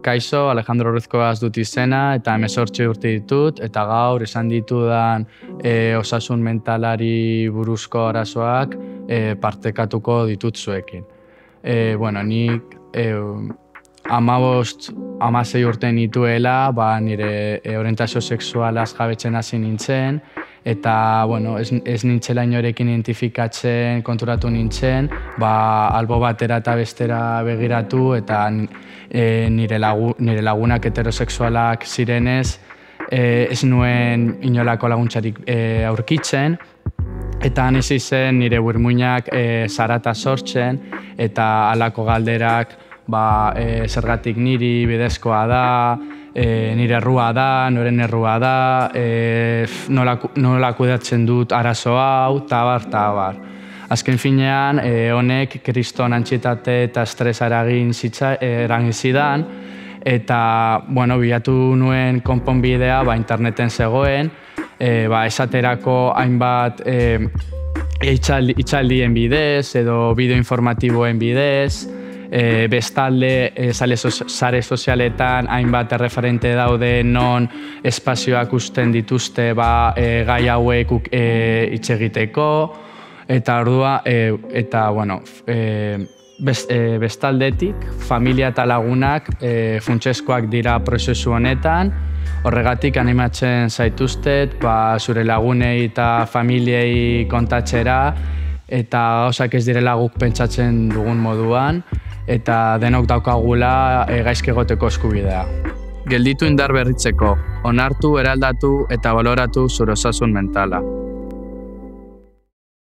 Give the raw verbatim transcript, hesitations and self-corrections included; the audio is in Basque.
Kaixo, Alejandro Orozkoaz dut izena eta hemezortzi urte ditut eta gaur esan ditudan e, osasun mentalari buruzko arazoak e, partekatuko ditut zuekin. E, bueno, nik e, amabost, amasei urte nituela, ba, nire e, orientazio sexualaz jabetzen hasi nintzen, eta bueno, ez, ez nintzela inorekin identifikatzen, konturatu nintzen, ba, albo batera eta bestera begiratu, eta e, nire, lagu, nire lagunak heterosexualak zirenez, e, ez nuen inolako laguntzarik e, aurkitzen, eta han hasi zen nire burmuinak e, zarata sortzen, eta halako galderak ba, e, zergatik niri bidezkoa da, E, nire errua da, noren errua da, e, nola, nola kudeatzen dut arazo hau, tabar, tabar. Azken finean, e, honek kriston antsietate eta estresa eragin zidan, eta bueno, bilatu nuen konponbidea ba, interneten zegoen, e, ba, esaterako hainbat e, hitzaldien bidez edo bideo informatiboen bidez, E, bestalde, e, sare sozialetan hainbat erreferente daude non espazioak usten dituzte ba, e, gai hauek e, hitz egiteko, eta ordua, e, eta bueno, e, best, e, bestaldetik, familia eta lagunak e, funtsezkoak dira prozesu honetan, horregatik animatzen zaituztet, ba, zure lagunei eta familiei kontatzera, eta gauzak ez direla guk pentsatzen dugun moduan, eta denok daukagula e, gaizki egoteko eskubidea. Gelditu indar berritzeko, onartu, eraldatu eta baloratu zure osasun mentala.